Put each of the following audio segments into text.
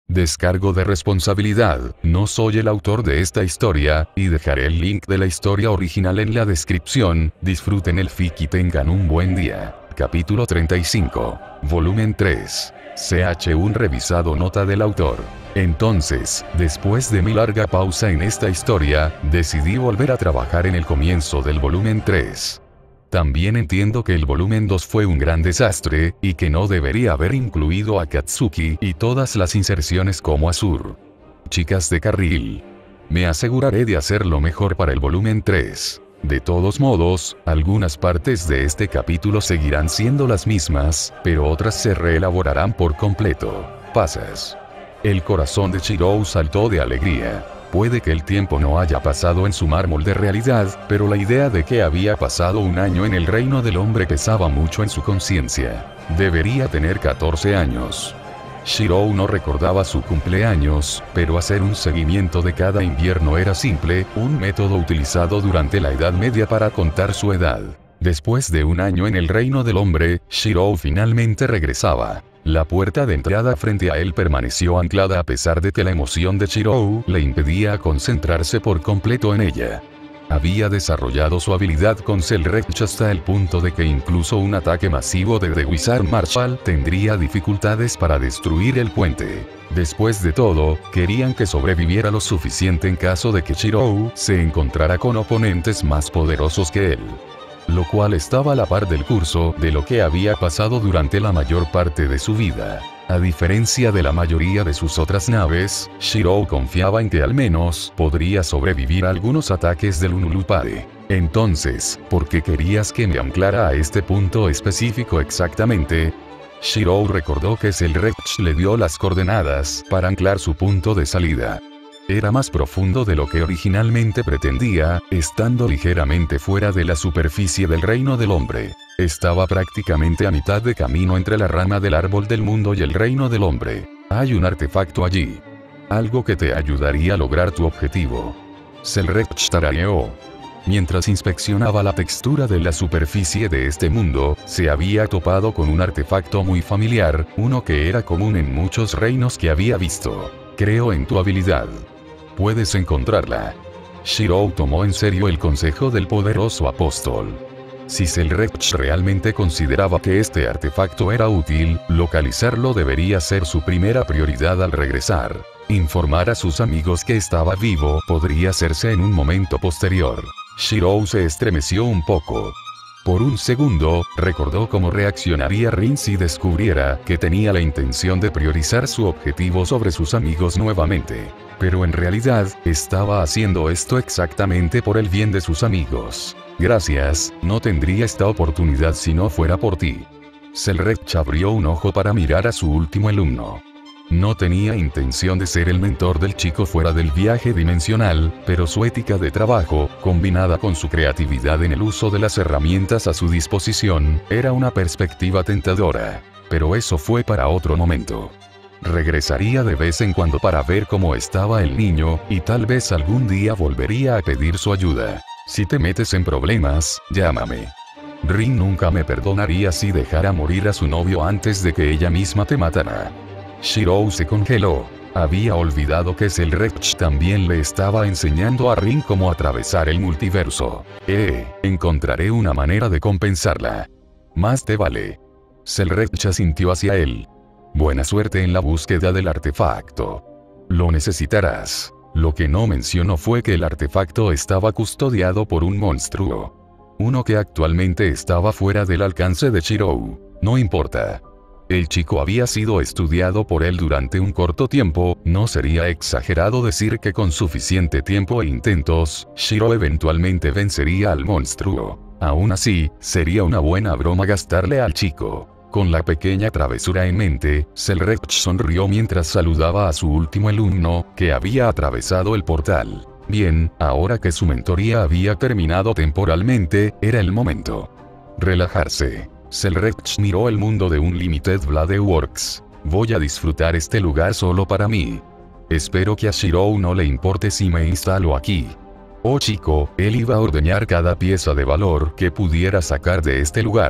Descargo de responsabilidad, no soy el autor de esta historia, y dejaré el link de la historia original en la descripción. Disfruten el fic y tengan un buen día. Capítulo 35. Volumen 3. Ch. Un revisado nota del autor. Entonces, después de mi larga pausa en esta historia, decidí volver a trabajar en el comienzo del volumen 3. También entiendo que el volumen 2 fue un gran desastre, y que no debería haber incluido a Katsuki y todas las inserciones como Azur. Chicas de carril. Me aseguraré de hacerlo mejor para el volumen 3. De todos modos, algunas partes de este capítulo seguirán siendo las mismas, pero otras se reelaborarán por completo. Pasas. El corazón de Shirou saltó de alegría. Puede que el tiempo no haya pasado en su mármol de realidad, pero la idea de que había pasado un año en el reino del hombre pesaba mucho en su conciencia. Debería tener 14 años. Shirou no recordaba su cumpleaños, pero hacer un seguimiento de cada invierno era simple, un método utilizado durante la Edad Media para contar su edad. Después de un año en el reino del hombre, Shirou finalmente regresaba. La puerta de entrada frente a él permaneció anclada a pesar de que la emoción de Shirou le impedía concentrarse por completo en ella. Había desarrollado su habilidad con Selrecht hasta el punto de que incluso un ataque masivo de The Wizard Marshall tendría dificultades para destruir el puente. Después de todo, querían que sobreviviera lo suficiente en caso de que Shirou se encontrara con oponentes más poderosos que él. Lo cual estaba a la par del curso de lo que había pasado durante la mayor parte de su vida. A diferencia de la mayoría de sus otras naves, Shirou confiaba en que al menos podría sobrevivir a algunos ataques del Unulupare. Entonces, ¿por qué querías que me anclara a este punto específico exactamente? Shirou recordó que Selrecht le dio las coordenadas para anclar su punto de salida. Era más profundo de lo que originalmente pretendía, estando ligeramente fuera de la superficie del reino del hombre. Estaba prácticamente a mitad de camino entre la rama del árbol del mundo y el reino del hombre. Hay un artefacto allí. Algo que te ayudaría a lograr tu objetivo. Selrecht tarareó. Mientras inspeccionaba la textura de la superficie de este mundo, se había topado con un artefacto muy familiar, uno que era común en muchos reinos que había visto. Creo en tu habilidad. Puedes encontrarla. Shirou tomó en serio el consejo del poderoso apóstol. Si Selrecht realmente consideraba que este artefacto era útil, localizarlo debería ser su primera prioridad al regresar. Informar a sus amigos que estaba vivo podría hacerse en un momento posterior. Shirou se estremeció un poco. Por un segundo, recordó cómo reaccionaría Rin si descubriera que tenía la intención de priorizar su objetivo sobre sus amigos nuevamente. Pero en realidad, estaba haciendo esto exactamente por el bien de sus amigos. Gracias, no tendría esta oportunidad si no fuera por ti. Selrecht abrió un ojo para mirar a su último alumno. No tenía intención de ser el mentor del chico fuera del viaje dimensional, pero su ética de trabajo, combinada con su creatividad en el uso de las herramientas a su disposición, era una perspectiva tentadora. Pero eso fue para otro momento. Regresaría de vez en cuando para ver cómo estaba el niño, y tal vez algún día volvería a pedir su ayuda. Si te metes en problemas, llámame. Rin nunca me perdonaría si dejara morir a su novio antes de que ella misma te matara. Shirou se congeló. Había olvidado que Selrecht también le estaba enseñando a Rin cómo atravesar el multiverso. Encontraré una manera de compensarla. Más te vale. Selrecht asintió hacia él. Buena suerte en la búsqueda del artefacto. Lo necesitarás. Lo que no mencionó fue que el artefacto estaba custodiado por un monstruo. Uno que actualmente estaba fuera del alcance de Shirou. No importa. El chico había sido estudiado por él durante un corto tiempo, no sería exagerado decir que con suficiente tiempo e intentos, Shirou eventualmente vencería al monstruo. Aún así, sería una buena broma gastarle al chico. Con la pequeña travesura en mente, Selrecht sonrió mientras saludaba a su último alumno, que había atravesado el portal. Bien, ahora que su mentoría había terminado temporalmente, era el momento. Relajarse. Selrecht miró el mundo de un Limited Blade Works. Voy a disfrutar este lugar solo para mí. Espero que a Shirou no le importe si me instalo aquí. Oh chico, él iba a ordeñar cada pieza de valor que pudiera sacar de este lugar.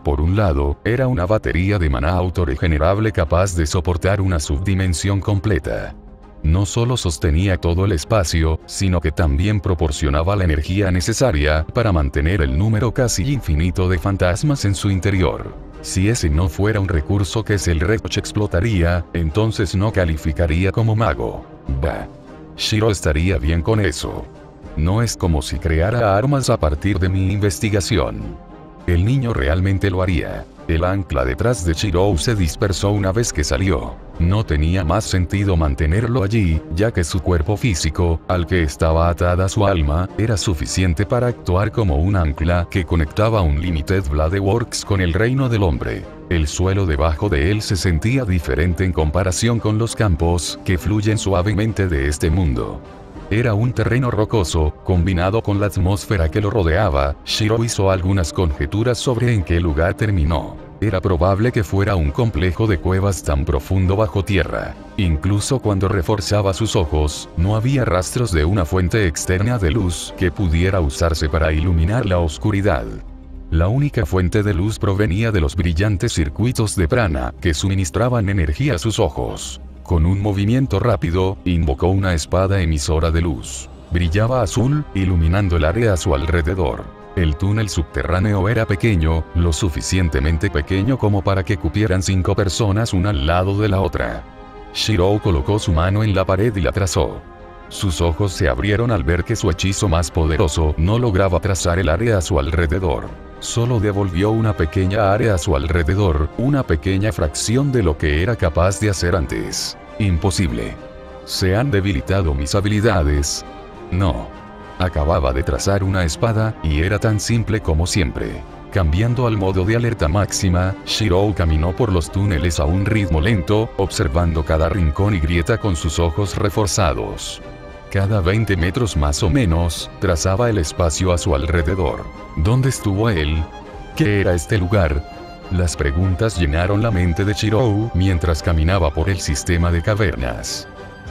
Por un lado, era una batería de maná autorregenerable capaz de soportar una subdimensión completa. No solo sostenía todo el espacio, sino que también proporcionaba la energía necesaria para mantener el número casi infinito de fantasmas en su interior. Si ese no fuera un recurso que Selrech explotaría, entonces no calificaría como mago. Bah. Shiro estaría bien con eso. No es como si creara armas a partir de mi investigación. El niño realmente lo haría. El ancla detrás de Shirou se dispersó una vez que salió. No tenía más sentido mantenerlo allí, ya que su cuerpo físico, al que estaba atada su alma, era suficiente para actuar como un ancla que conectaba un Limited Blade Works con el reino del hombre. El suelo debajo de él se sentía diferente en comparación con los campos que fluyen suavemente de este mundo. Era un terreno rocoso, combinado con la atmósfera que lo rodeaba. Shiro hizo algunas conjeturas sobre en qué lugar terminó. Era probable que fuera un complejo de cuevas tan profundo bajo tierra. Incluso cuando reforzaba sus ojos, no había rastros de una fuente externa de luz que pudiera usarse para iluminar la oscuridad. La única fuente de luz provenía de los brillantes circuitos de prana que suministraban energía a sus ojos. Con un movimiento rápido, invocó una espada emisora de luz. Brillaba azul, iluminando el área a su alrededor. El túnel subterráneo era pequeño, lo suficientemente pequeño como para que cupieran 5 personas una al lado de la otra. Shiro colocó su mano en la pared y la trazó. Sus ojos se abrieron al ver que su hechizo más poderoso no lograba trazar el área a su alrededor. Solo devolvió una pequeña área a su alrededor, una pequeña fracción de lo que era capaz de hacer antes. Imposible. ¿Se han debilitado mis habilidades? No. Acababa de trazar una espada, y era tan simple como siempre. Cambiando al modo de alerta máxima, Shiro caminó por los túneles a un ritmo lento, observando cada rincón y grieta con sus ojos reforzados. Cada 20 metros más o menos, trazaba el espacio a su alrededor. ¿Dónde estuvo él? ¿Qué era este lugar? Las preguntas llenaron la mente de Shiro mientras caminaba por el sistema de cavernas.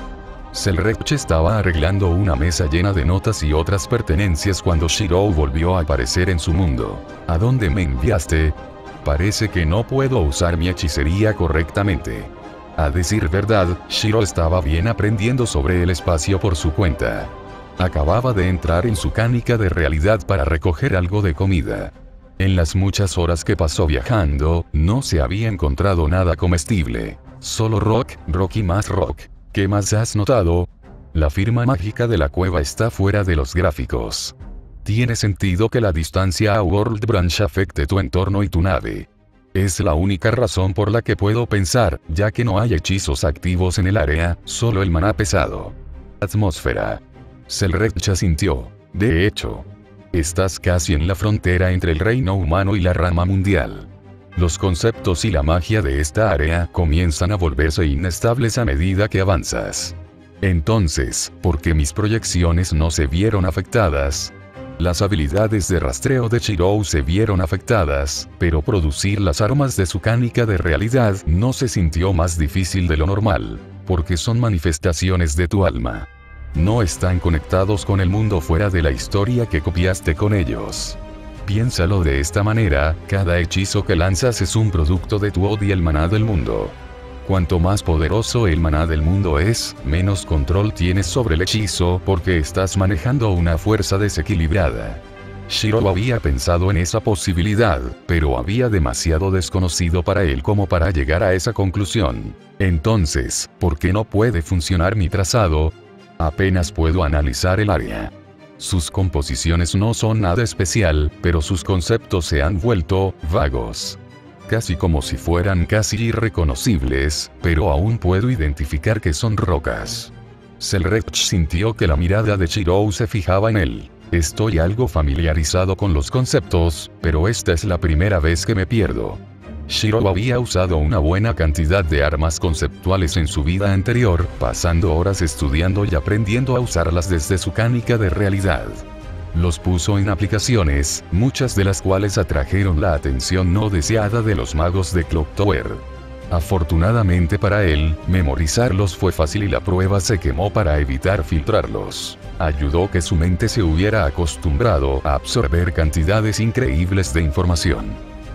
Selrech estaba arreglando una mesa llena de notas y otras pertenencias cuando Shiro volvió a aparecer en su mundo. ¿A dónde me enviaste? Parece que no puedo usar mi hechicería correctamente. A decir verdad, Shiro estaba bien aprendiendo sobre el espacio por su cuenta. Acababa de entrar en su cánica de realidad para recoger algo de comida. En las muchas horas que pasó viajando, no se había encontrado nada comestible. Solo rock y más rock. ¿Qué más has notado? La firma mágica de la cueva está fuera de los gráficos. Tiene sentido que la distancia a World Branch afecte tu entorno y tu nave. Es la única razón por la que puedo pensar, ya que no hay hechizos activos en el área, solo el maná pesado. Atmósfera. Selrech asintió. De hecho, estás casi en la frontera entre el reino humano y la rama mundial. Los conceptos y la magia de esta área comienzan a volverse inestables a medida que avanzas. Entonces, ¿por qué mis proyecciones no se vieron afectadas? Las habilidades de rastreo de Shiro se vieron afectadas, pero producir las armas de su cánica de realidad no se sintió más difícil de lo normal, porque son manifestaciones de tu alma. No están conectados con el mundo fuera de la historia que copiaste con ellos. Piénsalo de esta manera, cada hechizo que lanzas es un producto de tu odio y el maná del mundo. Cuanto más poderoso el maná del mundo es, menos control tienes sobre el hechizo porque estás manejando una fuerza desequilibrada. Shiro había pensado en esa posibilidad, pero había demasiado desconocido para él como para llegar a esa conclusión. Entonces, ¿por qué no puede funcionar mi trazado? Apenas puedo analizar el área. Sus composiciones no son nada especial, pero sus conceptos se han vuelto vagos. Casi como si fueran casi irreconocibles, pero aún puedo identificar que son rocas. Selrech sintió que la mirada de Shiro se fijaba en él. Estoy algo familiarizado con los conceptos, pero esta es la primera vez que me pierdo. Shiro había usado una buena cantidad de armas conceptuales en su vida anterior, pasando horas estudiando y aprendiendo a usarlas desde su cánica de realidad. Los puso en aplicaciones, muchas de las cuales atrajeron la atención no deseada de los magos de Clock Tower. Afortunadamente para él, memorizarlos fue fácil y la prueba se quemó para evitar filtrarlos. Ayudó que su mente se hubiera acostumbrado a absorber cantidades increíbles de información.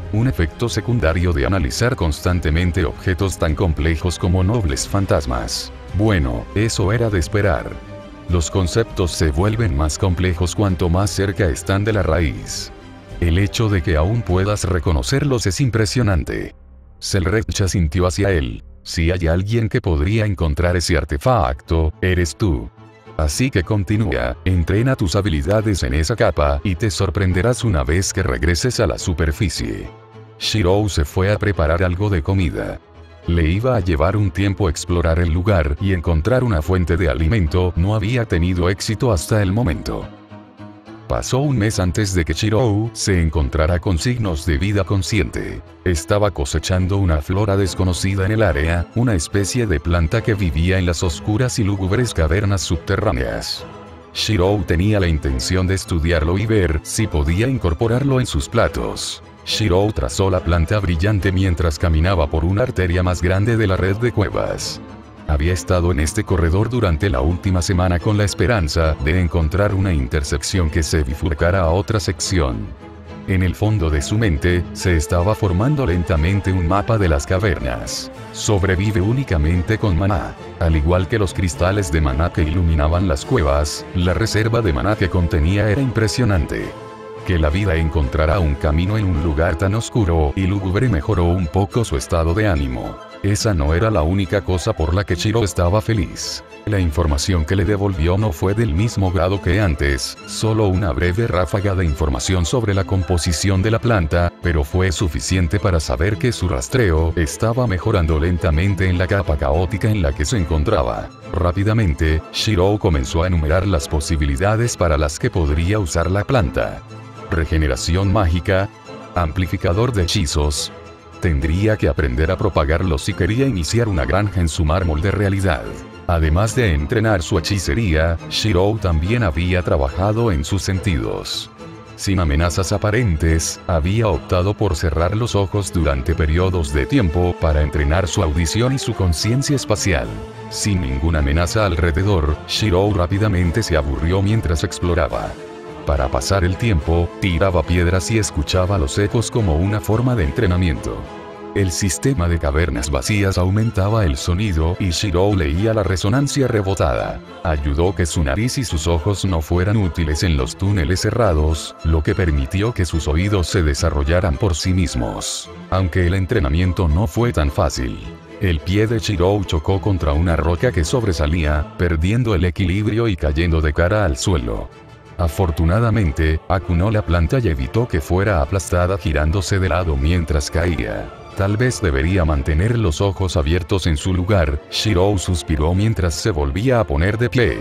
un efecto secundario de analizar constantemente objetos tan complejos como nobles fantasmas. Bueno, eso era de esperar. Los conceptos se vuelven más complejos cuanto más cerca están de la raíz. El hecho de que aún puedas reconocerlos es impresionante. Selrecha sintió hacia él. Si hay alguien que podría encontrar ese artefacto, eres tú. Así que continúa, entrena tus habilidades en esa capa y te sorprenderás una vez que regreses a la superficie. Shirou se fue a preparar algo de comida. Le iba a llevar un tiempo explorar el lugar y encontrar una fuente de alimento no había tenido éxito hasta el momento. Pasó un mes antes de que Shirou se encontrara con signos de vida consciente. Estaba cosechando una flora desconocida en el área, una especie de planta que vivía en las oscuras y lúgubres cavernas subterráneas. Shirou tenía la intención de estudiarlo y ver si podía incorporarlo en sus platos. Shirou trazó la planta brillante mientras caminaba por una arteria más grande de la red de cuevas. Había estado en este corredor durante la última semana con la esperanza de encontrar una intersección que se bifurcara a otra sección. En el fondo de su mente, se estaba formando lentamente un mapa de las cavernas. Sobrevive únicamente con maná. Al igual que los cristales de maná que iluminaban las cuevas, la reserva de maná que contenía era impresionante. Que la vida encontrara un camino en un lugar tan oscuro y lúgubre mejoró un poco su estado de ánimo. Esa no era la única cosa por la que Shirou estaba feliz. La información que le devolvió no fue del mismo grado que antes, solo una breve ráfaga de información sobre la composición de la planta, pero fue suficiente para saber que su rastreo estaba mejorando lentamente en la capa caótica en la que se encontraba. Rápidamente, Shirou comenzó a enumerar las posibilidades para las que podría usar la planta. Regeneración mágica, amplificador de hechizos. Tendría que aprender a propagarlos si quería iniciar una granja en su mármol de realidad. Además de entrenar su hechicería, Shirou también había trabajado en sus sentidos. Sin amenazas aparentes, había optado por cerrar los ojos durante periodos de tiempo para entrenar su audición y su conciencia espacial. Sin ninguna amenaza alrededor, Shirou rápidamente se aburrió mientras exploraba. Para pasar el tiempo, tiraba piedras y escuchaba los ecos como una forma de entrenamiento. El sistema de cavernas vacías aumentaba el sonido y Shirou leía la resonancia rebotada. Ayudó que su nariz y sus ojos no fueran útiles en los túneles cerrados, lo que permitió que sus oídos se desarrollaran por sí mismos. Aunque el entrenamiento no fue tan fácil. El pie de Shirou chocó contra una roca que sobresalía, perdiendo el equilibrio y cayendo de cara al suelo. Afortunadamente, acunó la planta y evitó que fuera aplastada girándose de lado mientras caía. Tal vez debería mantener los ojos abiertos en su lugar, Shirou suspiró mientras se volvía a poner de pie.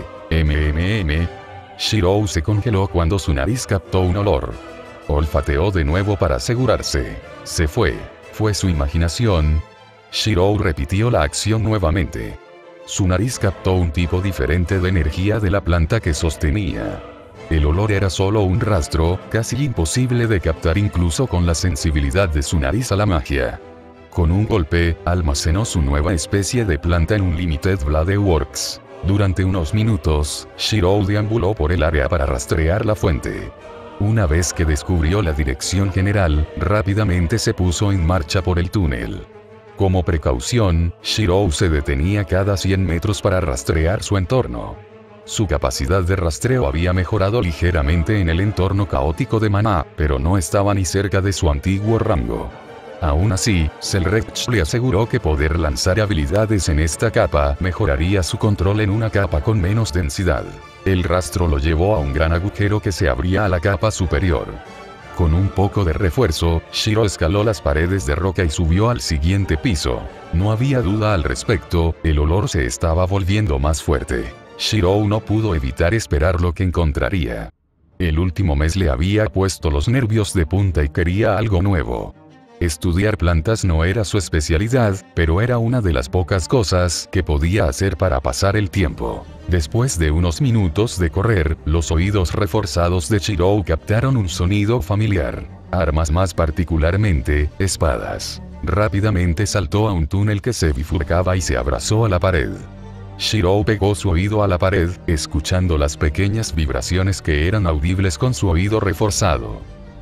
Shirou se congeló cuando su nariz captó un olor. Olfateó de nuevo para asegurarse. Se fue. ¿Fue su imaginación? Shirou repitió la acción nuevamente. Su nariz captó un tipo diferente de energía de la planta que sostenía. El olor era solo un rastro, casi imposible de captar incluso con la sensibilidad de su nariz a la magia. Con un golpe, almacenó su nueva especie de planta en un Limited Blade Works. Durante unos minutos, Shirou deambuló por el área para rastrear la fuente. Una vez que descubrió la dirección general, rápidamente se puso en marcha por el túnel. Como precaución, Shirou se detenía cada 100 metros para rastrear su entorno. Su capacidad de rastreo había mejorado ligeramente en el entorno caótico de maná, pero no estaba ni cerca de su antiguo rango. Aún así, Selrecht le aseguró que poder lanzar habilidades en esta capa mejoraría su control en una capa con menos densidad. El rastro lo llevó a un gran agujero que se abría a la capa superior. Con un poco de refuerzo, Shirou escaló las paredes de roca y subió al siguiente piso. No había duda al respecto, el olor se estaba volviendo más fuerte. Shirou no pudo evitar esperar lo que encontraría. El último mes le había puesto los nervios de punta y quería algo nuevo. Estudiar plantas no era su especialidad, pero era una de las pocas cosas que podía hacer para pasar el tiempo. Después de unos minutos de correr, los oídos reforzados de Shirou captaron un sonido familiar. Armas, más particularmente, espadas. Rápidamente saltó a un túnel que se bifurcaba y se abrazó a la pared. Shirou pegó su oído a la pared, escuchando las pequeñas vibraciones que eran audibles con su oído reforzado.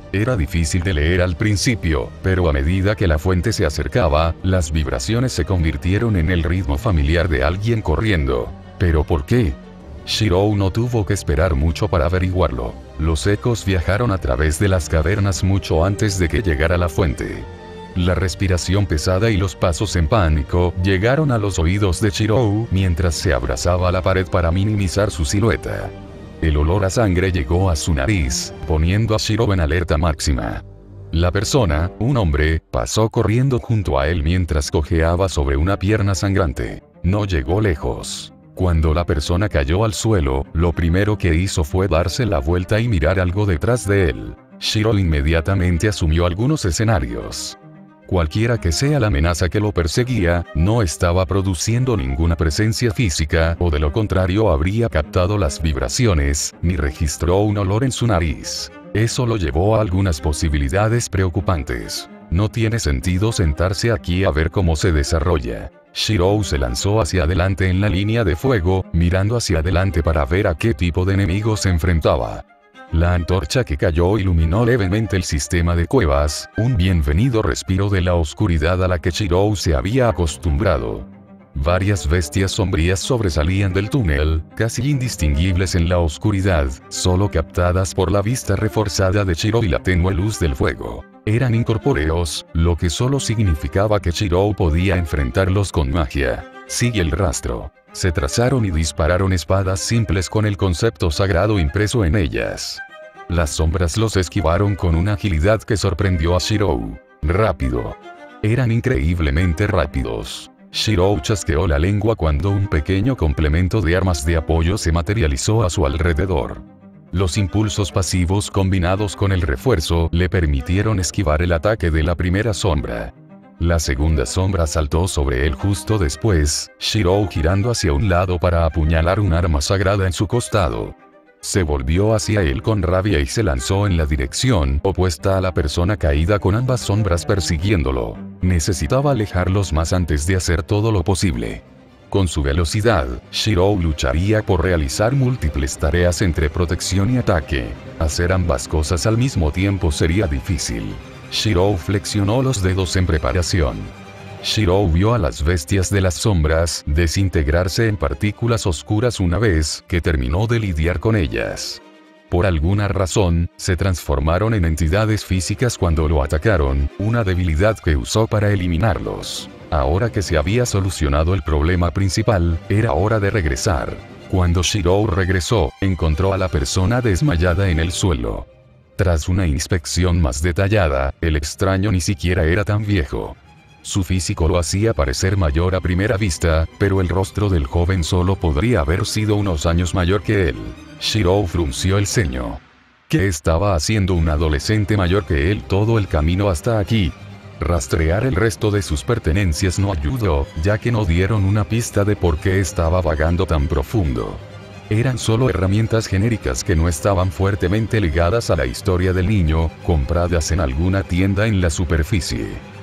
Era difícil de leer al principio, pero a medida que la fuente se acercaba, las vibraciones se convirtieron en el ritmo familiar de alguien corriendo. ¿Pero por qué? Shirou no tuvo que esperar mucho para averiguarlo. Los ecos viajaron a través de las cavernas mucho antes de que llegara la fuente. La respiración pesada y los pasos en pánico llegaron a los oídos de Shirou mientras se abrazaba a la pared para minimizar su silueta. El olor a sangre llegó a su nariz, poniendo a Shirou en alerta máxima. La persona, un hombre, pasó corriendo junto a él mientras cojeaba sobre una pierna sangrante. No llegó lejos. Cuando la persona cayó al suelo, lo primero que hizo fue darse la vuelta y mirar algo detrás de él. Shirou inmediatamente asumió algunos escenarios. Cualquiera que sea la amenaza que lo perseguía, no estaba produciendo ninguna presencia física, o de lo contrario habría captado las vibraciones, ni registró un olor en su nariz. Eso lo llevó a algunas posibilidades preocupantes. No tiene sentido sentarse aquí a ver cómo se desarrolla. Shirou se lanzó hacia adelante en la línea de fuego, mirando hacia adelante para ver a qué tipo de enemigo se enfrentaba. La antorcha que cayó iluminó levemente el sistema de cuevas, un bienvenido respiro de la oscuridad a la que Shirou se había acostumbrado. Varias bestias sombrías sobresalían del túnel, casi indistinguibles en la oscuridad, solo captadas por la vista reforzada de Shirou y la tenue luz del fuego. Eran incorpóreos, lo que solo significaba que Shirou podía enfrentarlos con magia. Sigue el rastro. Se trazaron y dispararon espadas simples con el concepto sagrado impreso en ellas. Las sombras los esquivaron con una agilidad que sorprendió a Shirou. Rápido. Eran increíblemente rápidos. Shirou chasqueó la lengua cuando un pequeño complemento de armas de apoyo se materializó a su alrededor. Los impulsos pasivos combinados con el refuerzo le permitieron esquivar el ataque de la primera sombra. La segunda sombra saltó sobre él justo después, Shirou girando hacia un lado para apuñalar un arma sagrada en su costado. Se volvió hacia él con rabia y se lanzó en la dirección opuesta a la persona caída con ambas sombras persiguiéndolo. Necesitaba alejarlos más antes de hacer todo lo posible. Con su velocidad, Shirou lucharía por realizar múltiples tareas entre protección y ataque. Hacer ambas cosas al mismo tiempo sería difícil. Shirou flexionó los dedos en preparación. Shirou vio a las bestias de las sombras desintegrarse en partículas oscuras una vez que terminó de lidiar con ellas. Por alguna razón, se transformaron en entidades físicas cuando lo atacaron, una debilidad que usó para eliminarlos. Ahora que se había solucionado el problema principal, era hora de regresar. Cuando Shirou regresó, encontró a la persona desmayada en el suelo. Tras una inspección más detallada, el extraño ni siquiera era tan viejo. Su físico lo hacía parecer mayor a primera vista, pero el rostro del joven solo podría haber sido unos años mayor que él. Shirou frunció el ceño. ¿Qué estaba haciendo un adolescente mayor que él todo el camino hasta aquí? Rastrear el resto de sus pertenencias no ayudó, ya que no dieron una pista de por qué estaba vagando tan profundo. Eran solo herramientas genéricas que no estaban fuertemente ligadas a la historia del niño, compradas en alguna tienda en la superficie.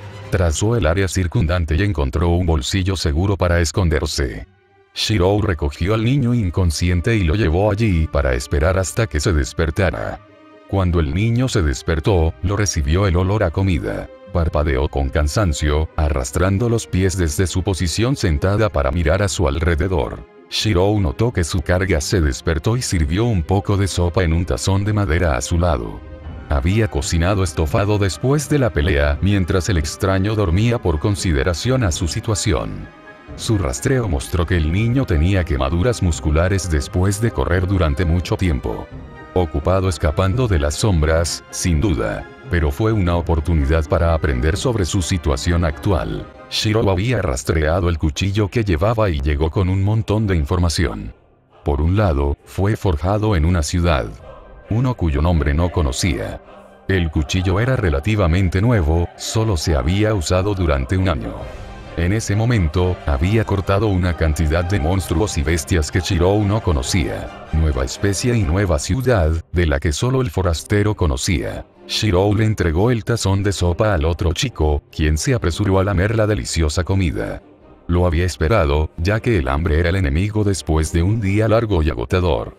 Trazó el área circundante y encontró un bolsillo seguro para esconderse. Shirou recogió al niño inconsciente y lo llevó allí para esperar hasta que se despertara. Cuando el niño se despertó, lo recibió el olor a comida. Parpadeó con cansancio, arrastrando los pies desde su posición sentada para mirar a su alrededor. Shirou notó que su carga se despertó y sirvió un poco de sopa en un tazón de madera a su lado. Había cocinado estofado después de la pelea mientras el extraño dormía por consideración a su situación. Su rastreo mostró que el niño tenía quemaduras musculares después de correr durante mucho tiempo. Ocupado escapando de las sombras, sin duda, pero fue una oportunidad para aprender sobre su situación actual. Shirou había rastreado el cuchillo que llevaba y llegó con un montón de información. Por un lado, fue forjado en una ciudad. Uno cuyo nombre no conocía. El cuchillo era relativamente nuevo, solo se había usado durante un año. En ese momento, había cortado una cantidad de monstruos y bestias que Shirou no conocía. Nueva especie y nueva ciudad, de la que solo el forastero conocía. Shirou le entregó el tazón de sopa al otro chico, quien se apresuró a lamer la deliciosa comida. Lo había esperado, ya que el hambre era el enemigo después de un día largo y agotador.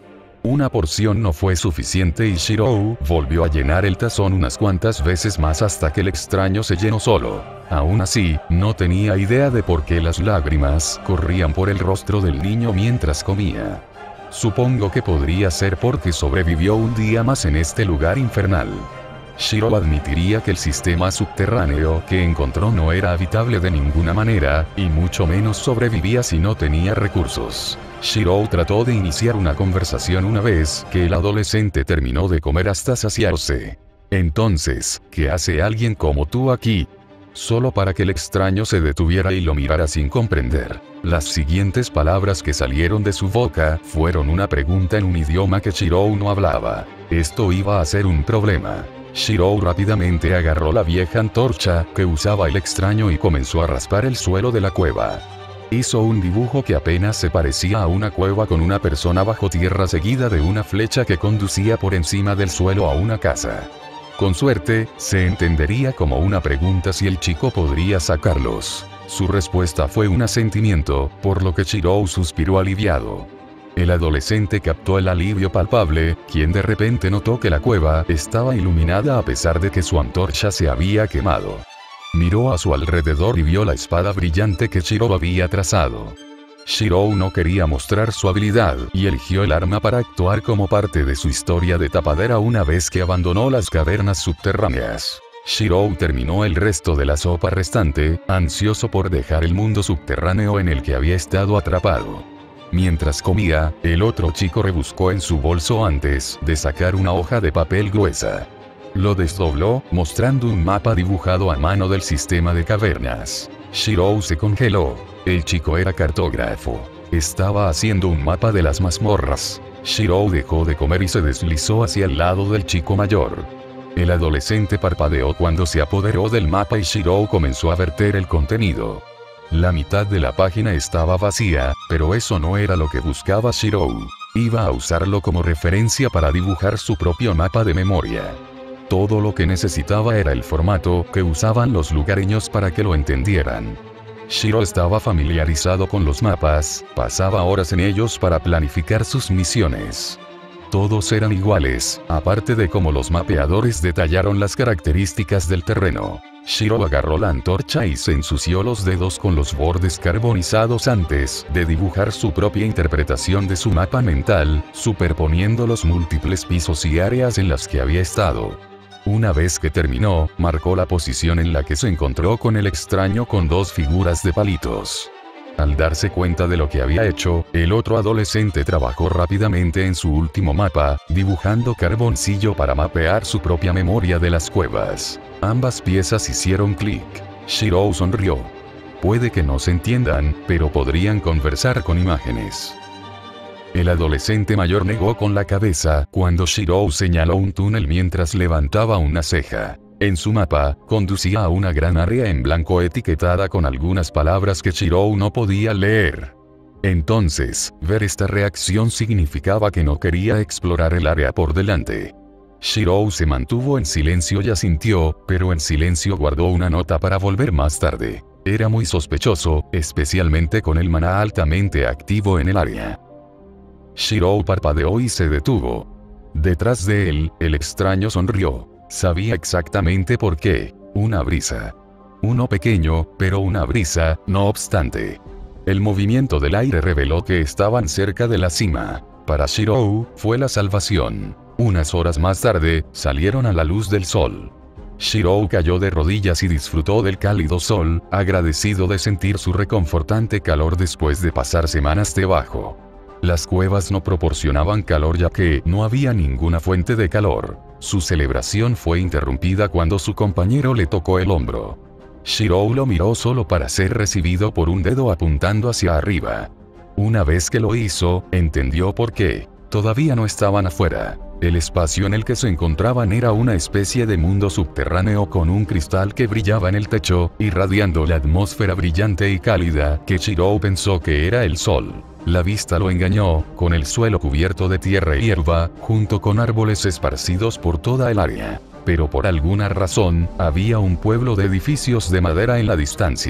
Una porción no fue suficiente y Shirou volvió a llenar el tazón unas cuantas veces más hasta que el extraño se llenó solo. Aún así, no tenía idea de por qué las lágrimas corrían por el rostro del niño mientras comía. Supongo que podría ser porque sobrevivió un día más en este lugar infernal. Shirou admitiría que el sistema subterráneo que encontró no era habitable de ninguna manera, y mucho menos sobrevivía si no tenía recursos. Shirou trató de iniciar una conversación una vez que el adolescente terminó de comer hasta saciarse. Entonces, ¿qué hace alguien como tú aquí? Solo para que el extraño se detuviera y lo mirara sin comprender. Las siguientes palabras que salieron de su boca fueron una pregunta en un idioma que Shirou no hablaba. Esto iba a ser un problema. Shirou rápidamente agarró la vieja antorcha que usaba el extraño y comenzó a raspar el suelo de la cueva. Hizo un dibujo que apenas se parecía a una cueva con una persona bajo tierra seguida de una flecha que conducía por encima del suelo a una casa. Con suerte, se entendería como una pregunta si el chico podría sacarlos. Su respuesta fue un asentimiento, por lo que Shirou suspiró aliviado. El adolescente captó el alivio palpable, quien de repente notó que la cueva estaba iluminada a pesar de que su antorcha se había quemado. Miró a su alrededor y vio la espada brillante que Shirou había trazado. Shirou no quería mostrar su habilidad y eligió el arma para actuar como parte de su historia de tapadera una vez que abandonó las cavernas subterráneas. Shirou terminó el resto de la sopa restante, ansioso por dejar el mundo subterráneo en el que había estado atrapado. Mientras comía, el otro chico rebuscó en su bolso antes de sacar una hoja de papel gruesa. Lo desdobló, mostrando un mapa dibujado a mano del sistema de cavernas. Shirou se congeló. El chico era cartógrafo. Estaba haciendo un mapa de las mazmorras. Shirou dejó de comer y se deslizó hacia el lado del chico mayor. El adolescente parpadeó cuando se apoderó del mapa y Shirou comenzó a verter el contenido. La mitad de la página estaba vacía, pero eso no era lo que buscaba Shirou. Iba a usarlo como referencia para dibujar su propio mapa de memoria. Todo lo que necesitaba era el formato que usaban los lugareños para que lo entendieran. Shirou estaba familiarizado con los mapas, pasaba horas en ellos para planificar sus misiones. Todos eran iguales, aparte de cómo los mapeadores detallaron las características del terreno. Shirou agarró la antorcha y se ensució los dedos con los bordes carbonizados antes de dibujar su propia interpretación de su mapa mental, superponiendo los múltiples pisos y áreas en las que había estado. Una vez que terminó, marcó la posición en la que se encontró con el extraño con dos figuras de palitos. Al darse cuenta de lo que había hecho, el otro adolescente trabajó rápidamente en su último mapa, dibujando carboncillo para mapear su propia memoria de las cuevas. Ambas piezas hicieron clic. Shirou sonrió. Puede que no se entiendan, pero podrían conversar con imágenes. El adolescente mayor negó con la cabeza cuando Shirou señaló un túnel mientras levantaba una ceja. En su mapa, conducía a una gran área en blanco etiquetada con algunas palabras que Shirou no podía leer. Entonces, ver esta reacción significaba que no quería explorar el área por delante. Shirou se mantuvo en silencio y asintió, pero en silencio guardó una nota para volver más tarde. Era muy sospechoso, especialmente con el maná altamente activo en el área. Shirou parpadeó y se detuvo. Detrás de él, el extraño sonrió. Sabía exactamente por qué. Una brisa. Uno pequeño, pero una brisa, no obstante. El movimiento del aire reveló que estaban cerca de la cima. Para Shirou, fue la salvación. Unas horas más tarde, salieron a la luz del sol. Shirou cayó de rodillas y disfrutó del cálido sol, agradecido de sentir su reconfortante calor después de pasar semanas debajo. Las cuevas no proporcionaban calor ya que no había ninguna fuente de calor. Su celebración fue interrumpida cuando su compañero le tocó el hombro. Shirou lo miró solo para ser recibido por un dedo apuntando hacia arriba. Una vez que lo hizo, entendió por qué. Todavía no estaban afuera. El espacio en el que se encontraban era una especie de mundo subterráneo con un cristal que brillaba en el techo, irradiando la atmósfera brillante y cálida que Shirou pensó que era el sol. La vista lo engañó, con el suelo cubierto de tierra y hierba, junto con árboles esparcidos por toda el área. Pero por alguna razón, había un pueblo de edificios de madera en la distancia.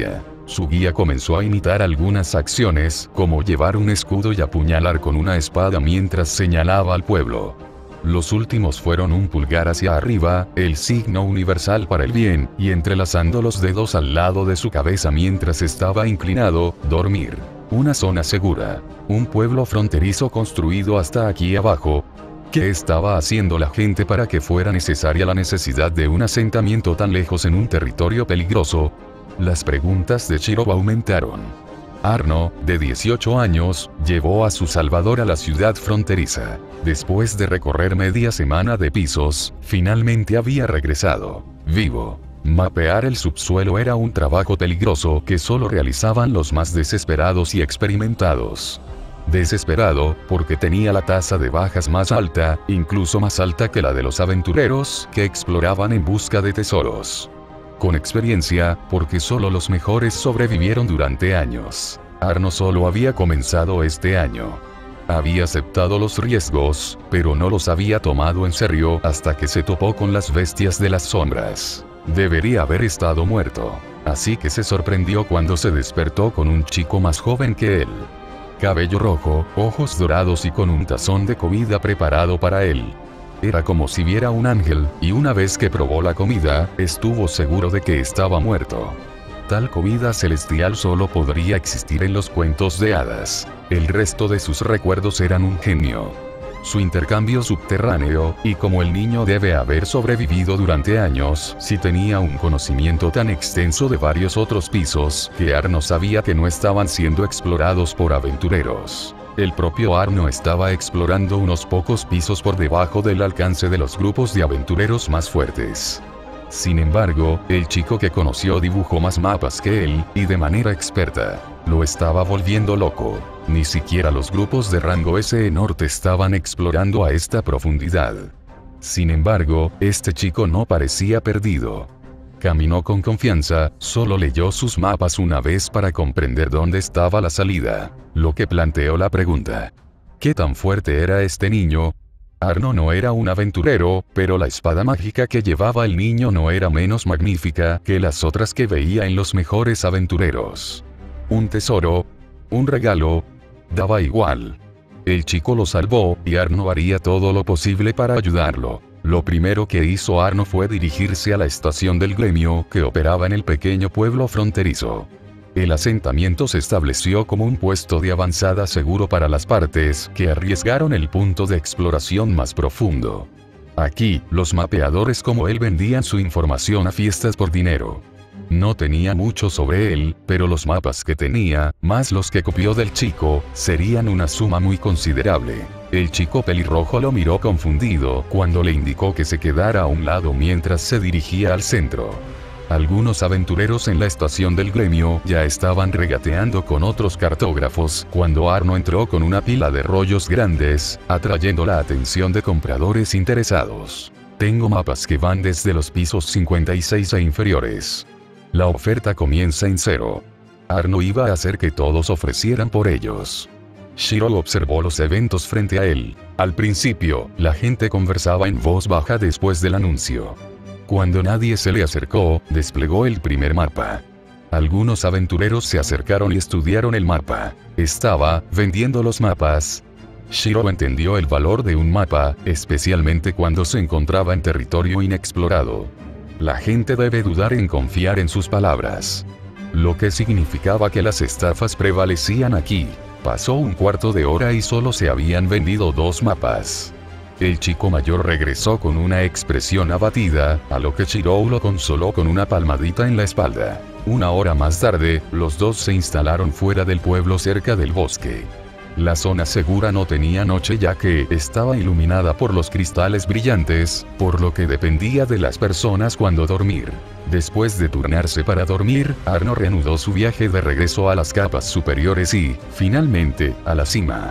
Su guía comenzó a imitar algunas acciones, como llevar un escudo y apuñalar con una espada mientras señalaba al pueblo. Los últimos fueron un pulgar hacia arriba, el signo universal para el bien, y entrelazando los dedos al lado de su cabeza mientras estaba inclinado, dormir. Una zona segura. Un pueblo fronterizo construido hasta aquí abajo. ¿Qué estaba haciendo la gente para que fuera necesaria la necesidad de un asentamiento tan lejos en un territorio peligroso? Las preguntas de Shiro aumentaron. Arno, de 18 años, llevó a su salvador a la ciudad fronteriza. Después de recorrer media semana de pisos, finalmente había regresado, vivo. Mapear el subsuelo era un trabajo peligroso que solo realizaban los más desesperados y experimentados. Desesperado, porque tenía la tasa de bajas más alta, incluso más alta que la de los aventureros que exploraban en busca de tesoros. Con experiencia, porque solo los mejores sobrevivieron durante años. Arno solo había comenzado este año. Había aceptado los riesgos, pero no los había tomado en serio hasta que se topó con las bestias de las sombras. Debería haber estado muerto. Así que se sorprendió cuando se despertó con un chico más joven que él. Cabello rojo, ojos dorados y con un tazón de comida preparado para él. Era como si viera un ángel, y una vez que probó la comida, estuvo seguro de que estaba muerto. Tal comida celestial solo podría existir en los cuentos de hadas. El resto de sus recuerdos eran un genio. Su intercambio subterráneo, y como el niño debe haber sobrevivido durante años, si tenía un conocimiento tan extenso de varios otros pisos, que Arno sabía que no estaban siendo explorados por aventureros. El propio Arno estaba explorando unos pocos pisos por debajo del alcance de los grupos de aventureros más fuertes. Sin embargo, el chico que conoció dibujó más mapas que él, y de manera experta. Lo estaba volviendo loco. Ni siquiera los grupos de rango S norte estaban explorando a esta profundidad. Sin embargo, este chico no parecía perdido. Caminó con confianza, solo leyó sus mapas una vez para comprender dónde estaba la salida, lo que planteó la pregunta. ¿Qué tan fuerte era este niño? Arno no era un aventurero, pero la espada mágica que llevaba el niño no era menos magnífica que las otras que veía en los mejores aventureros. Un tesoro, un regalo, daba igual. El chico lo salvó, y Arno haría todo lo posible para ayudarlo. Lo primero que hizo Arno fue dirigirse a la estación del gremio que operaba en el pequeño pueblo fronterizo. El asentamiento se estableció como un puesto de avanzada seguro para las partes que arriesgaron el punto de exploración más profundo. Aquí, los mapeadores como él vendían su información a fiestas por dinero. No tenía mucho sobre él, pero los mapas que tenía, más los que copió del chico, serían una suma muy considerable. El chico pelirrojo lo miró confundido cuando le indicó que se quedara a un lado mientras se dirigía al centro. Algunos aventureros en la estación del gremio ya estaban regateando con otros cartógrafos cuando Arno entró con una pila de rollos grandes, atrayendo la atención de compradores interesados. Tengo mapas que van desde los pisos 56 e inferiores. La oferta comienza en 0. Arno iba a hacer que todos ofrecieran por ellos. Shiro observó los eventos frente a él. Al principio, la gente conversaba en voz baja después del anuncio. Cuando nadie se le acercó, desplegó el primer mapa. Algunos aventureros se acercaron y estudiaron el mapa. Estaba vendiendo los mapas. Shiro entendió el valor de un mapa, especialmente cuando se encontraba en territorio inexplorado. La gente debe dudar en confiar en sus palabras. Lo que significaba que las estafas prevalecían aquí. Pasó un cuarto de hora y solo se habían vendido 2 mapas. El chico mayor regresó con una expresión abatida, a lo que Shiro lo consoló con una palmadita en la espalda. Una hora más tarde, los dos se instalaron fuera del pueblo cerca del bosque. La zona segura no tenía noche ya que estaba iluminada por los cristales brillantes, por lo que dependía de las personas cuando dormir. Después de turnarse para dormir, Arno reanudó su viaje de regreso a las capas superiores y, finalmente, a la cima.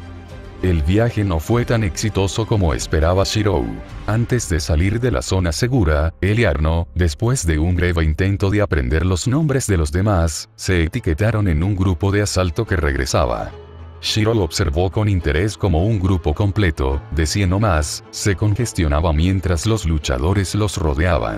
El viaje no fue tan exitoso como esperaba Shiro. Antes de salir de la zona segura, él y Arno, después de un breve intento de aprender los nombres de los demás, se etiquetaron en un grupo de asalto que regresaba. Shiro observó con interés cómo un grupo completo, de 100 o más, se congestionaba mientras los luchadores los rodeaban.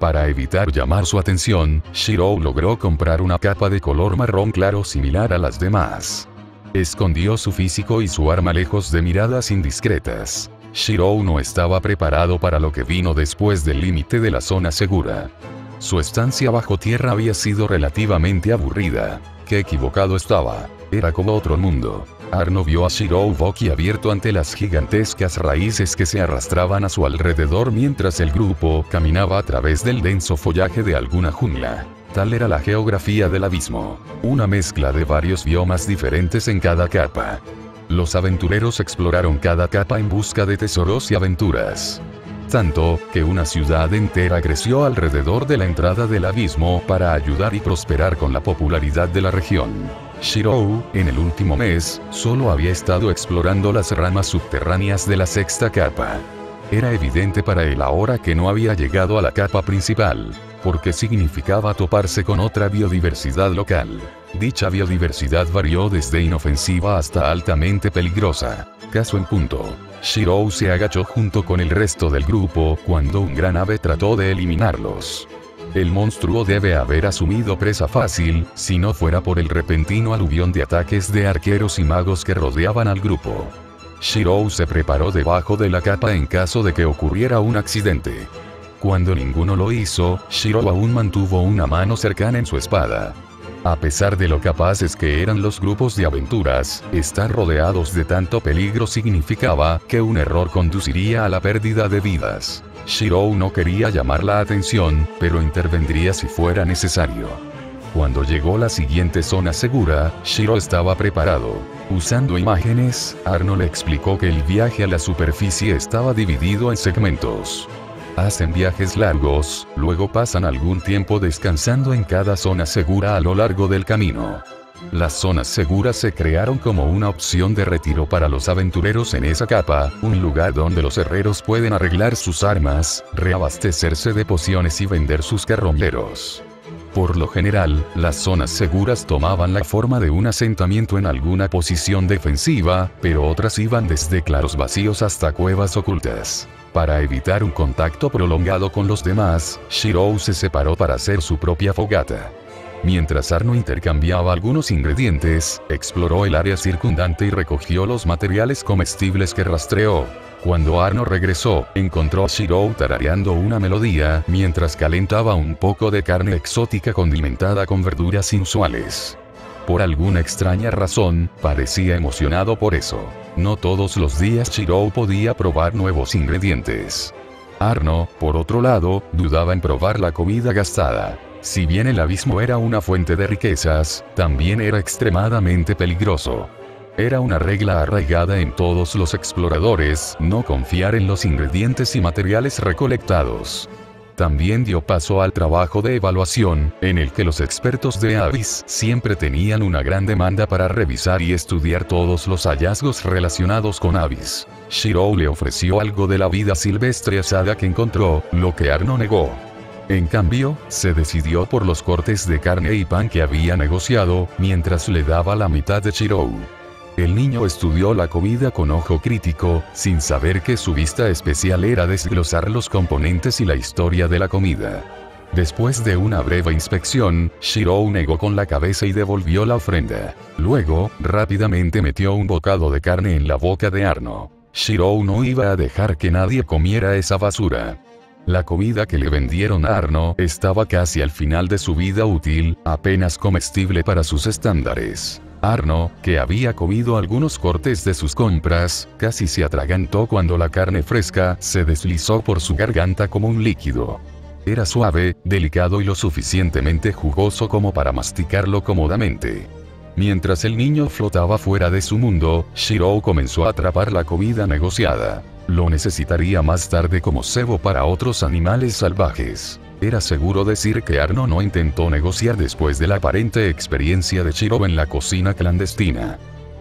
Para evitar llamar su atención, Shirou logró comprar una capa de color marrón claro similar a las demás. Escondió su físico y su arma lejos de miradas indiscretas. Shirou no estaba preparado para lo que vino después del límite de la zona segura. Su estancia bajo tierra había sido relativamente aburrida. Qué equivocado estaba. Era como otro mundo. Arno vio a Shirou boquiabierto ante las gigantescas raíces que se arrastraban a su alrededor mientras el grupo caminaba a través del denso follaje de alguna jungla. Tal era la geografía del abismo. Una mezcla de varios biomas diferentes en cada capa. Los aventureros exploraron cada capa en busca de tesoros y aventuras. Tanto, que una ciudad entera creció alrededor de la entrada del abismo para ayudar y prosperar con la popularidad de la región. Shirou, en el último mes, solo había estado explorando las ramas subterráneas de la sexta capa. Era evidente para él ahora que no había llegado a la capa principal, porque significaba toparse con otra biodiversidad local. Dicha biodiversidad varió desde inofensiva hasta altamente peligrosa. Caso en punto. Shirou se agachó junto con el resto del grupo cuando un gran ave trató de eliminarlos. El monstruo debe haber asumido presa fácil, si no fuera por el repentino aluvión de ataques de arqueros y magos que rodeaban al grupo. Shirou se preparó debajo de la capa en caso de que ocurriera un accidente. Cuando ninguno lo hizo, Shirou aún mantuvo una mano cercana en su espada. A pesar de lo capaces que eran los grupos de aventuras, estar rodeados de tanto peligro significaba que un error conduciría a la pérdida de vidas. Shirou no quería llamar la atención, pero intervendría si fuera necesario. Cuando llegó la siguiente zona segura, Shirou estaba preparado. Usando imágenes, Arno le explicó que el viaje a la superficie estaba dividido en segmentos. Hacen viajes largos, luego pasan algún tiempo descansando en cada zona segura a lo largo del camino. Las zonas seguras se crearon como una opción de retiro para los aventureros en esa capa, un lugar donde los herreros pueden arreglar sus armas, reabastecerse de pociones y vender sus carroñeros. Por lo general, las zonas seguras tomaban la forma de un asentamiento en alguna posición defensiva, pero otras iban desde claros vacíos hasta cuevas ocultas. Para evitar un contacto prolongado con los demás, Shirou se separó para hacer su propia fogata. Mientras Arno intercambiaba algunos ingredientes, exploró el área circundante y recogió los materiales comestibles que rastreó. Cuando Arno regresó, encontró a Shirou tarareando una melodía mientras calentaba un poco de carne exótica condimentada con verduras inusuales. Por alguna extraña razón, parecía emocionado por eso. No todos los días Shirou podía probar nuevos ingredientes. Arno, por otro lado, dudaba en probar la comida gastada. Si bien el abismo era una fuente de riquezas, también era extremadamente peligroso. Era una regla arraigada en todos los exploradores, no confiar en los ingredientes y materiales recolectados. También dio paso al trabajo de evaluación, en el que los expertos de Abyss siempre tenían una gran demanda para revisar y estudiar todos los hallazgos relacionados con Abyss. Shirou le ofreció algo de la vida silvestre asada que encontró, lo que Arno negó. En cambio, se decidió por los cortes de carne y pan que había negociado, mientras le daba la mitad de Shirou. El niño estudió la comida con ojo crítico, sin saber que su vista especial era desglosar los componentes y la historia de la comida. Después de una breve inspección, Shirou negó con la cabeza y devolvió la ofrenda. Luego, rápidamente metió un bocado de carne en la boca de Arno. Shirou no iba a dejar que nadie comiera esa basura. La comida que le vendieron a Arno estaba casi al final de su vida útil, apenas comestible para sus estándares. Arno, que había comido algunos cortes de sus compras, casi se atragantó cuando la carne fresca se deslizó por su garganta como un líquido. Era suave, delicado y lo suficientemente jugoso como para masticarlo cómodamente. Mientras el niño flotaba fuera de su mundo, Shirou comenzó a atrapar la comida negociada. Lo necesitaría más tarde como cebo para otros animales salvajes. Era seguro decir que Arno no intentó negociar después de la aparente experiencia de Shirou en la cocina clandestina.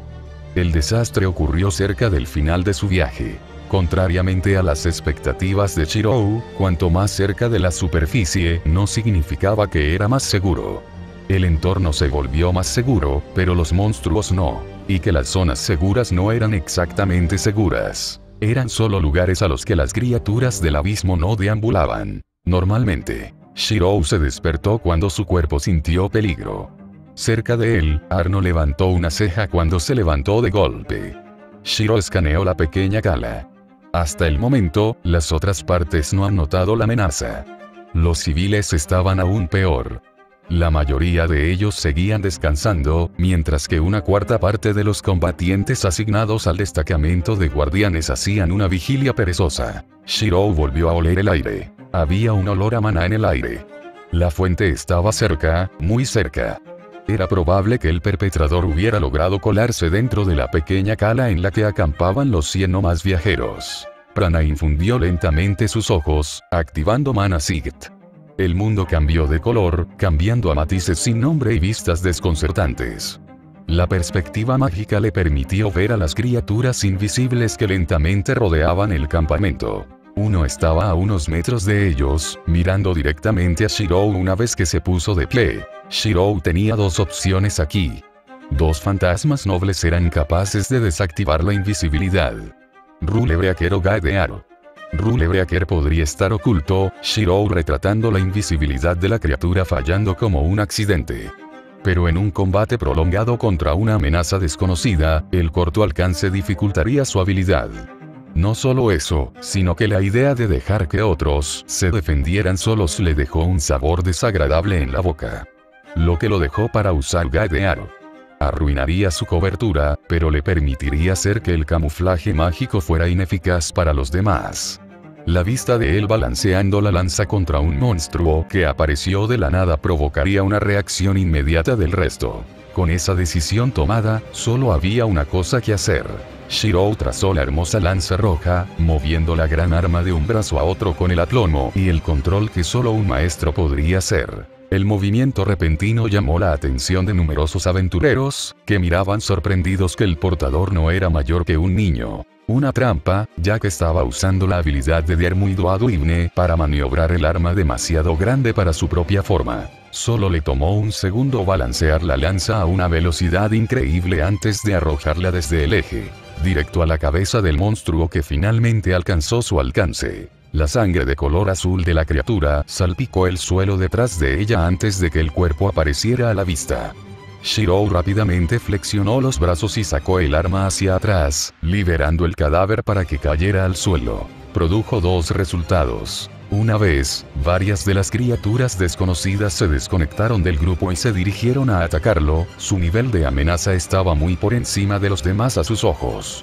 El desastre ocurrió cerca del final de su viaje. Contrariamente a las expectativas de Shirou, cuanto más cerca de la superficie no significaba que era más seguro. El entorno se volvió más seguro, pero los monstruos no. Y que las zonas seguras no eran exactamente seguras. Eran solo lugares a los que las criaturas del abismo no deambulaban. Normalmente, Shirou se despertó cuando su cuerpo sintió peligro. Cerca de él, Arno levantó una ceja cuando se levantó de golpe. Shiro escaneó la pequeña cala. Hasta el momento, las otras partes no han notado la amenaza. Los civiles estaban aún peor. La mayoría de ellos seguían descansando, mientras que una cuarta parte de los combatientes asignados al destacamento de guardianes hacían una vigilia perezosa. Shirou volvió a oler el aire. Había un olor a maná en el aire. La fuente estaba cerca, muy cerca. Era probable que el perpetrador hubiera logrado colarse dentro de la pequeña cala en la que acampaban los 100 o más viajeros. Prana infundió lentamente sus ojos, activando Mana Sight. El mundo cambió de color, cambiando a matices sin nombre y vistas desconcertantes. La perspectiva mágica le permitió ver a las criaturas invisibles que lentamente rodeaban el campamento. Uno estaba a unos metros de ellos, mirando directamente a Shirou una vez que se puso de pie. Shirou tenía dos opciones aquí. Dos fantasmas nobles eran capaces de desactivar la invisibilidad. Rulebreaker o Gaedear. Rulebreaker podría estar oculto, Shirou retratando la invisibilidad de la criatura fallando como un accidente. Pero en un combate prolongado contra una amenaza desconocida, el corto alcance dificultaría su habilidad. No solo eso, sino que la idea de dejar que otros se defendieran solos le dejó un sabor desagradable en la boca. Lo que lo dejó para usar Gaedear. Arruinaría su cobertura, pero le permitiría hacer que el camuflaje mágico fuera ineficaz para los demás. La vista de él balanceando la lanza contra un monstruo que apareció de la nada provocaría una reacción inmediata del resto. Con esa decisión tomada, solo había una cosa que hacer. Shirou trazó la hermosa lanza roja, moviendo la gran arma de un brazo a otro con el aplomo y el control que solo un maestro podría hacer. El movimiento repentino llamó la atención de numerosos aventureros, que miraban sorprendidos que el portador no era mayor que un niño. Una trampa, ya que estaba usando la habilidad de Dermuidoado Ibne para maniobrar el arma demasiado grande para su propia forma. Solo le tomó un segundo balancear la lanza a una velocidad increíble antes de arrojarla desde el eje, directo a la cabeza del monstruo que finalmente alcanzó su alcance. La sangre de color azul de la criatura salpicó el suelo detrás de ella antes de que el cuerpo apareciera a la vista. Shirou rápidamente flexionó los brazos y sacó el arma hacia atrás, liberando el cadáver para que cayera al suelo. Produjo dos resultados. Una vez, varias de las criaturas desconocidas se desconectaron del grupo y se dirigieron a atacarlo, su nivel de amenaza estaba muy por encima de los demás a sus ojos.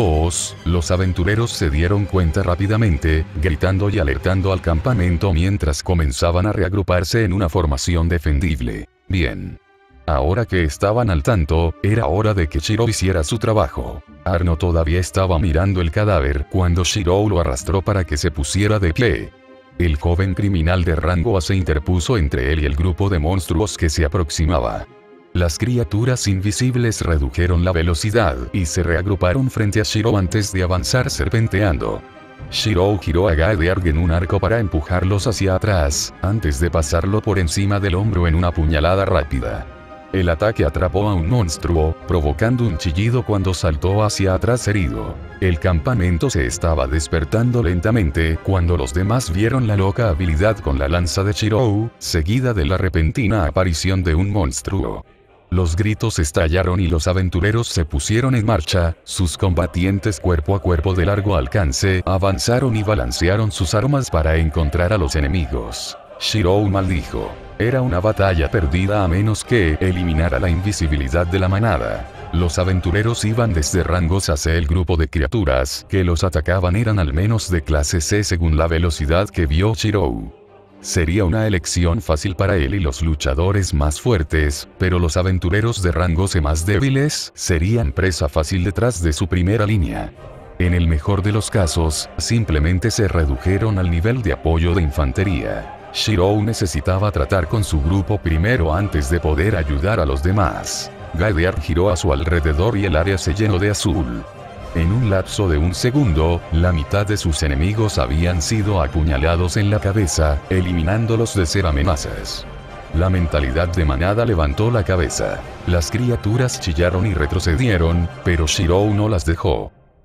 2. Los aventureros se dieron cuenta rápidamente, gritando y alertando al campamento mientras comenzaban a reagruparse en una formación defendible. Bien. Ahora que estaban al tanto, era hora de que Shirou hiciera su trabajo. Arno todavía estaba mirando el cadáver cuando Shirou lo arrastró para que se pusiera de pie. El joven criminal de rango A se interpuso entre él y el grupo de monstruos que se aproximaba. Las criaturas invisibles redujeron la velocidad y se reagruparon frente a Shirou antes de avanzar serpenteando. Shirou giró a Gaedear en un arco para empujarlos hacia atrás, antes de pasarlo por encima del hombro en una puñalada rápida. El ataque atrapó a un monstruo, provocando un chillido cuando saltó hacia atrás herido. El campamento se estaba despertando lentamente cuando los demás vieron la loca habilidad con la lanza de Shirou, seguida de la repentina aparición de un monstruo. Los gritos estallaron y los aventureros se pusieron en marcha, sus combatientes cuerpo a cuerpo de largo alcance avanzaron y balancearon sus armas para encontrar a los enemigos. Shirou maldijo. Era una batalla perdida a menos que eliminara la invisibilidad de la manada. Los aventureros iban desde rangos hacia el grupo de criaturas que los atacaban eran al menos de clase C según la velocidad que vio Shirou. Sería una elección fácil para él y los luchadores más fuertes, pero los aventureros de rango C más débiles serían presa fácil detrás de su primera línea. En el mejor de los casos, simplemente se redujeron al nivel de apoyo de infantería. Shirou necesitaba tratar con su grupo primero antes de poder ayudar a los demás. Gaedear giró a su alrededor y el área se llenó de azul. En un lapso de un segundo, la mitad de sus enemigos habían sido apuñalados en la cabeza, eliminándolos de ser amenazas. La mentalidad de manada levantó la cabeza. Las criaturas chillaron y retrocedieron, pero Shirou no las dejó.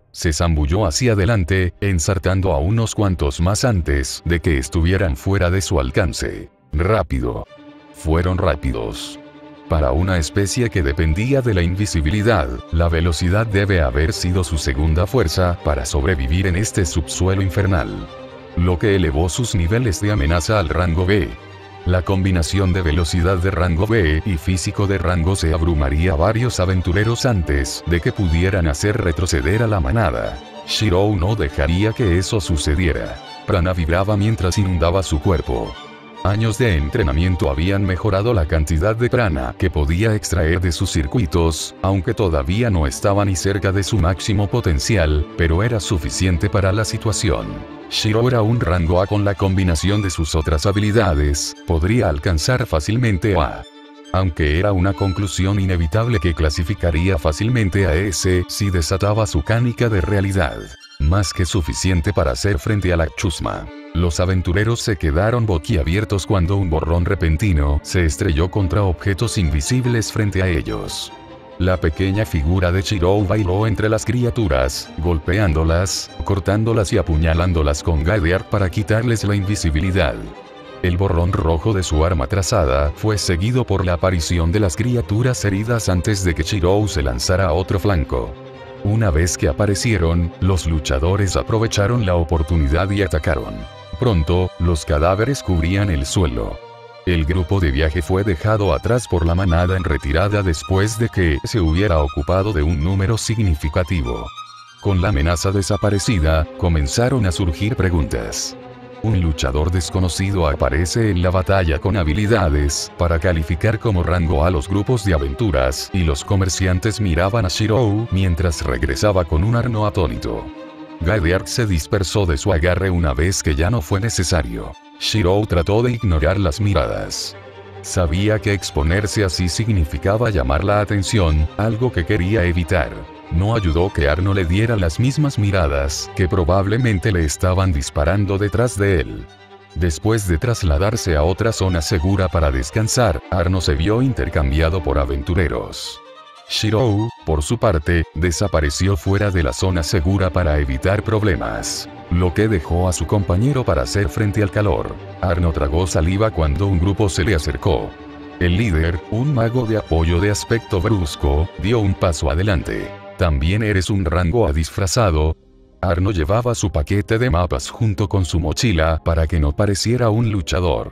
Se zambulló hacia adelante, ensartando a unos cuantos más antes de que estuvieran fuera de su alcance. Rápido. Fueron rápidos. Para una especie que dependía de la invisibilidad, la velocidad debe haber sido su segunda fuerza para sobrevivir en este subsuelo infernal. Lo que elevó sus niveles de amenaza al rango B. La combinación de velocidad de rango B y físico de rango C abrumaría a varios aventureros antes de que pudieran hacer retroceder a la manada. Shirou no dejaría que eso sucediera. Prana vibraba mientras inundaba su cuerpo. Años de entrenamiento habían mejorado la cantidad de prana que podía extraer de sus circuitos, aunque todavía no estaba ni cerca de su máximo potencial, pero era suficiente para la situación. Shirou era un rango A con la combinación de sus otras habilidades, podría alcanzar fácilmente A. Aunque era una conclusión inevitable que clasificaría fácilmente a S si desataba su cánica de realidad. Más que suficiente para hacer frente a la chusma. Los aventureros se quedaron boquiabiertos cuando un borrón repentino se estrelló contra objetos invisibles frente a ellos. La pequeña figura de Shirou bailó entre las criaturas, golpeándolas, cortándolas y apuñalándolas con Gadear para quitarles la invisibilidad. El borrón rojo de su arma trazada fue seguido por la aparición de las criaturas heridas antes de que Shirou se lanzara a otro flanco. Una vez que aparecieron, los luchadores aprovecharon la oportunidad y atacaron. Pronto, los cadáveres cubrían el suelo. El grupo de viaje fue dejado atrás por la manada en retirada después de que se hubiera ocupado de un número significativo. Con la amenaza desaparecida, comenzaron a surgir preguntas. Un luchador desconocido aparece en la batalla con habilidades para calificar como rango a los grupos de aventuras, y los comerciantes miraban a Shirou mientras regresaba con un arno atónito. Gadear se dispersó de su agarre una vez que ya no fue necesario. Shirou trató de ignorar las miradas. Sabía que exponerse así significaba llamar la atención, algo que quería evitar. No ayudó que Arno le diera las mismas miradas que probablemente le estaban disparando detrás de él. Después de trasladarse a otra zona segura para descansar, Arno se vio intercambiado por aventureros. Shirou, por su parte, desapareció fuera de la zona segura para evitar problemas, lo que dejó a su compañero para hacer frente al calor. Arno tragó saliva cuando un grupo se le acercó. El líder, un mago de apoyo de aspecto brusco, dio un paso adelante. ¿También eres un rango A disfrazado? Arno llevaba su paquete de mapas junto con su mochila para que no pareciera un luchador.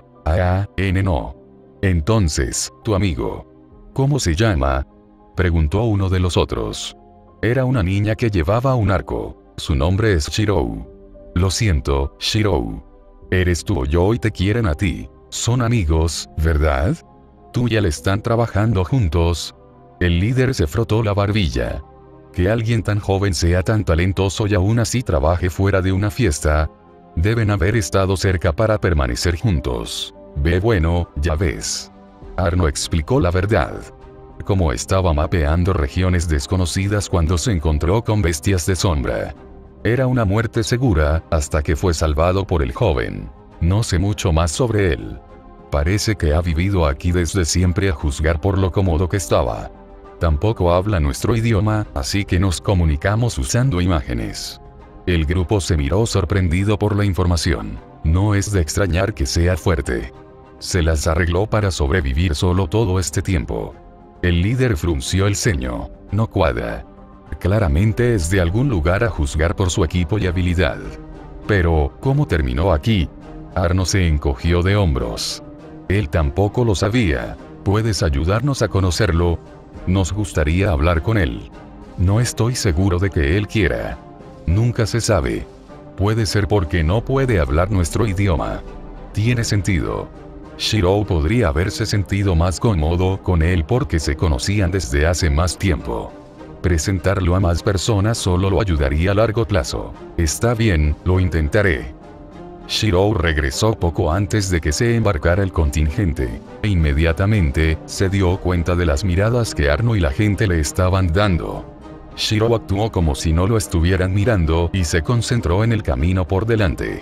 No. Entonces, tu amigo. ¿Cómo se llama? Preguntó uno de los otros. Era una niña que llevaba un arco. Su nombre es Shirou. Lo siento, Shirou. Eres tú o yo y te quieren a ti. Son amigos, ¿verdad? ¿Tú y él están trabajando juntos? El líder se frotó la barbilla. Que alguien tan joven sea tan talentoso y aún así trabaje fuera de una fiesta. Deben haber estado cerca para permanecer juntos. Bueno, ya ves. Arno explicó la verdad. Como estaba mapeando regiones desconocidas cuando se encontró con bestias de sombra. Era una muerte segura, hasta que fue salvado por el joven. No sé mucho más sobre él. Parece que ha vivido aquí desde siempre a juzgar por lo cómodo que estaba. Tampoco habla nuestro idioma, así que nos comunicamos usando imágenes. El grupo se miró sorprendido por la información. No es de extrañar que sea fuerte. Se las arregló para sobrevivir solo todo este tiempo. El líder frunció el ceño. No cuadra. Claramente es de algún lugar a juzgar por su equipo y habilidad. Pero, ¿cómo terminó aquí? Arno se encogió de hombros. Él tampoco lo sabía. ¿Puedes ayudarnos a conocerlo? Nos gustaría hablar con él. No estoy seguro de que él quiera. Nunca se sabe. Puede ser porque no puede hablar nuestro idioma. Tiene sentido. Shirou podría haberse sentido más cómodo con él porque se conocían desde hace más tiempo. Presentarlo a más personas solo lo ayudaría a largo plazo. Está bien, lo intentaré. Shirou regresó poco antes de que se embarcara el contingente, e inmediatamente se dio cuenta de las miradas que Arno y la gente le estaban dando. Shirou actuó como si no lo estuvieran mirando y se concentró en el camino por delante.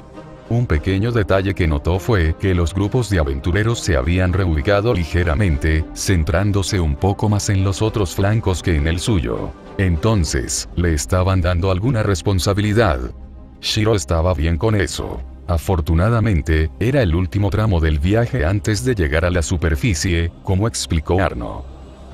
Un pequeño detalle que notó fue que los grupos de aventureros se habían reubicado ligeramente, centrándose un poco más en los otros flancos que en el suyo. Entonces, le estaban dando alguna responsabilidad. Shiro estaba bien con eso. Afortunadamente, era el último tramo del viaje antes de llegar a la superficie, como explicó Arno.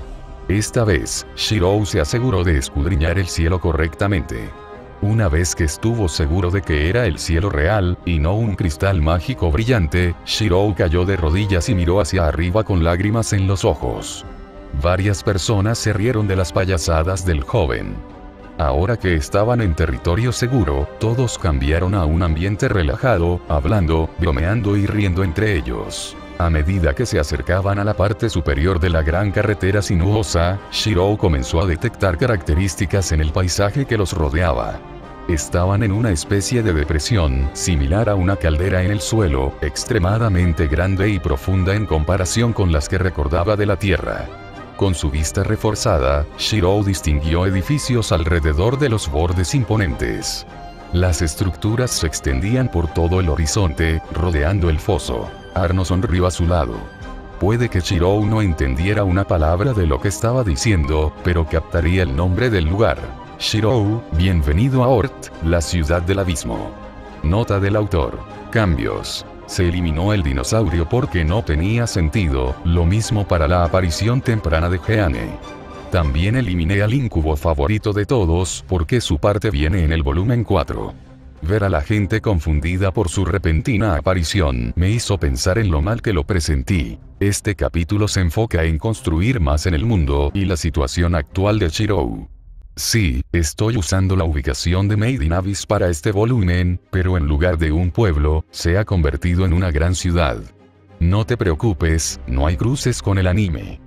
Esta vez, Shiro se aseguró de escudriñar el cielo correctamente. Una vez que estuvo seguro de que era el cielo real, y no un cristal mágico brillante, Shiro cayó de rodillas y miró hacia arriba con lágrimas en los ojos. Varias personas se rieron de las payasadas del joven. Ahora que estaban en territorio seguro, todos cambiaron a un ambiente relajado, hablando, bromeando y riendo entre ellos. A medida que se acercaban a la parte superior de la gran carretera sinuosa, Shiro comenzó a detectar características en el paisaje que los rodeaba. Estaban en una especie de depresión, similar a una caldera en el suelo, extremadamente grande y profunda en comparación con las que recordaba de la Tierra. Con su vista reforzada, Shiro distinguió edificios alrededor de los bordes imponentes. Las estructuras se extendían por todo el horizonte, rodeando el foso. Arno sonrió a su lado. Puede que Shiro no entendiera una palabra de lo que estaba diciendo, pero captaría el nombre del lugar. Shiro, bienvenido a Ort, la ciudad del abismo. Nota del autor. Cambios. Se eliminó el dinosaurio porque no tenía sentido, lo mismo para la aparición temprana de Jeanne. También eliminé al incubo favorito de todos porque su parte viene en el volumen 4. Ver a la gente confundida por su repentina aparición me hizo pensar en lo mal que lo presentí. Este capítulo se enfoca en construir más en el mundo y la situación actual de Shiro. Sí, estoy usando la ubicación de Made in Abyss para este volumen, pero en lugar de un pueblo, se ha convertido en una gran ciudad. No te preocupes, no hay cruces con el anime.